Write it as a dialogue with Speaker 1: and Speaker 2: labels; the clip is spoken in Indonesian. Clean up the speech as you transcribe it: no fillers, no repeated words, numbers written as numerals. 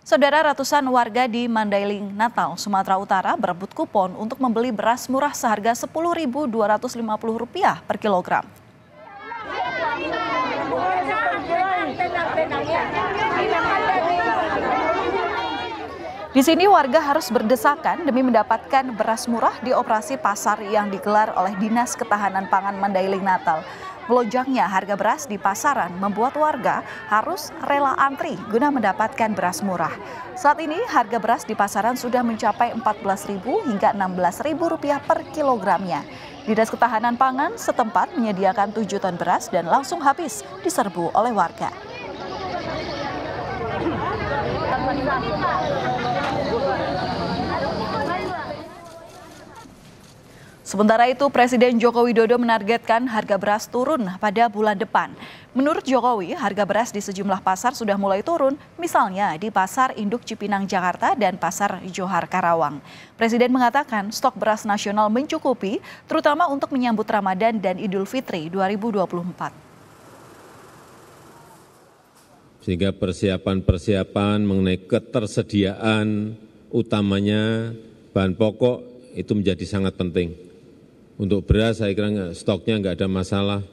Speaker 1: Saudara, ratusan warga di Mandailing, Natal, Sumatera Utara berebut kupon untuk membeli beras murah seharga Rp10.250 per kilogram. Di sini warga harus berdesakan demi mendapatkan beras murah di operasi pasar yang digelar oleh Dinas Ketahanan Pangan Mandailing, Natal. Melonjaknya harga beras di pasaran membuat warga harus rela antri guna mendapatkan beras murah. Saat ini harga beras di pasaran sudah mencapai Rp14.000 hingga Rp16.000 per kilogramnya. Dinas Ketahanan Pangan setempat menyediakan 7 ton beras dan langsung habis diserbu oleh warga. Sementara itu, Presiden Joko Widodo menargetkan harga beras turun pada bulan depan. Menurut Jokowi, harga beras di sejumlah pasar sudah mulai turun, misalnya di Pasar Induk Cipinang, Jakarta dan Pasar Johar, Karawang. Presiden mengatakan stok beras nasional mencukupi, terutama untuk menyambut Ramadan dan Idul Fitri 2024.
Speaker 2: Sehingga persiapan-persiapan mengenai ketersediaan utamanya bahan pokok itu menjadi sangat penting. Untuk beras saya kira stoknya nggak ada masalah.